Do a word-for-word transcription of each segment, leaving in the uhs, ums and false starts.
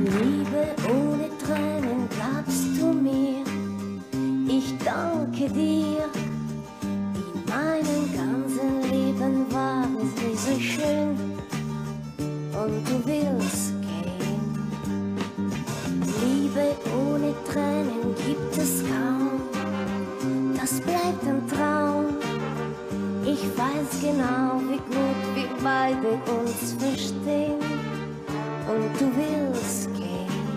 Liebe ohne Tränen, glaubst du mir? Ich danke dir. In meinem ganzen Leben war es nie so schön und du willst gehen. Liebe ohne Tränen gibt es kaum, das bleibt ein Traum. Ich weiß genau, wie gut wir beide uns verstehen und du willst gehen.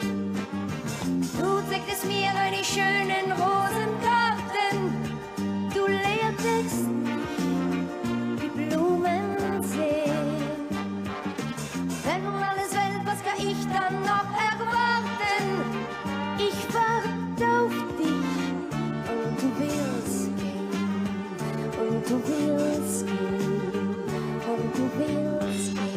Du zeigtest mir eine schönen Rosengarten, du lehrtest die Blumen sehen. Wenn nun alles wählt, was kann ich dann noch erwarten? Ich warte auf dich und du willst gehen, und du willst gehen, und du willst gehen.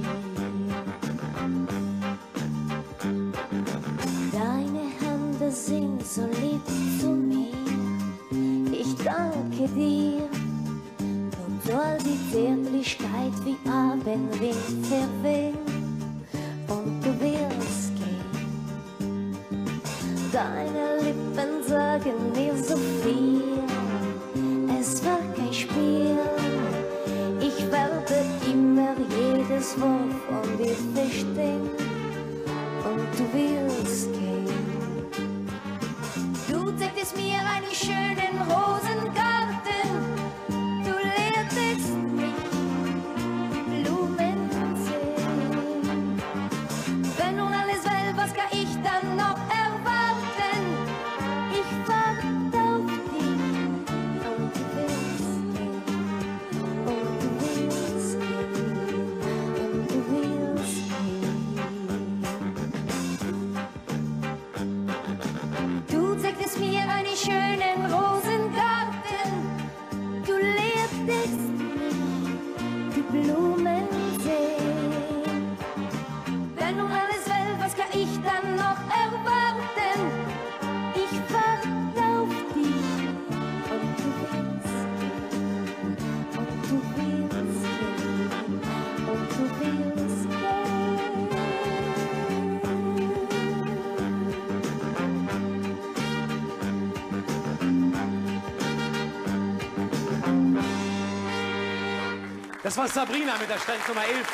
Deine Hände sind so lieb zu mir, ich danke dir. Nun soll die Zärtlichkeit wie Abendwind verwehen und du willst gehen. Deine Lippen sagen mir so viel, es war kein Spiel. Ich werde immer jedes Wort von dir verstehen und du willst gehen. Du zeigtest mir einen schönen Rosengarten, du lehrtest mich die Blumen sehen. Wenn nun alles wählt, was kann ich dann noch erwarten? Ich warte auf dich und du willst gehen, und du willst gehen, und du willst gehen. Du zeigtest mir einen schönen Rosengarten, du lehrtest mich die Blumen sehen. Wenn nun alles wählt, was kann ich dann noch erwarten? Ich warte auf dich und du willst gehen, und du willst gehen, und du willst gehen. Das war Sabrina mit der Stellnummer elf.